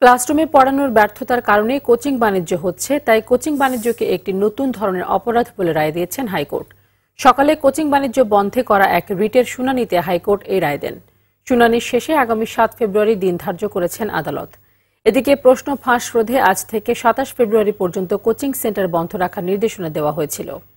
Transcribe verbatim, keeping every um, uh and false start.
ক্লাসরুমে পড়ানোর ব্যর্থতার কারণে কোচিং বাণিজ্য হচ্ছে, তাই কোচিং বাণিজ্যকে একটি নতুন ধরনের অপরাধ বলে রায় দিয়েছেন হাইকোর্ট। সকালে কোচিং বাণিজ্য বন্ধে করা এক রিটের শুনানিতে হাইকোর্ট এই রায় দেন। শুনানির শেষে আগামী সাত ফেব্রুয়ারি দিন ধার্য করেছেন আদালত। এদিকে প্রশ্ন ফাঁস রোধে আজ থেকে সাতাশ ফেব্রুয়ারি পর্যন্ত কোচিং সেন্টার বন্ধ রাখার নির্দেশনা দেওয়া হয়েছিল।